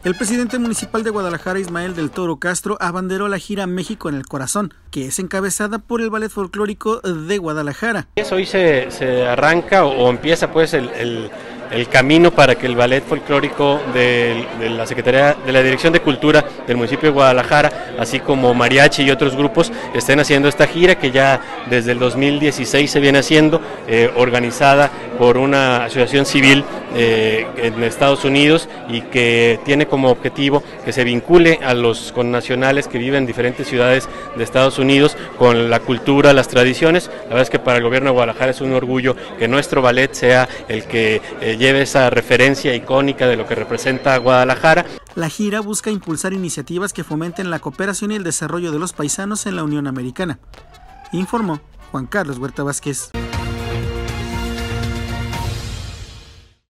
El presidente municipal de Guadalajara, Ismael del Toro Castro, abanderó la gira México en el Corazón, que es encabezada por el Ballet Folclórico de Guadalajara. Hoy se arranca o empieza pues el camino para que el Ballet Folclórico de la Secretaría de la Dirección de Cultura del municipio de Guadalajara, así como Mariachi y otros grupos, estén haciendo esta gira que ya desde el 2016 se viene haciendo, organizada por una asociación civil en Estados Unidos y que tiene como objetivo que se vincule a los connacionales que viven en diferentes ciudades de Estados Unidos con la cultura, las tradiciones. La verdad es que para el gobierno de Guadalajara es un orgullo que nuestro ballet sea el que lleve esa referencia icónica de lo que representa Guadalajara. La gira busca impulsar iniciativas que fomenten la cooperación y el desarrollo de los paisanos en la Unión Americana, informó Juan Carlos Huerta Vázquez.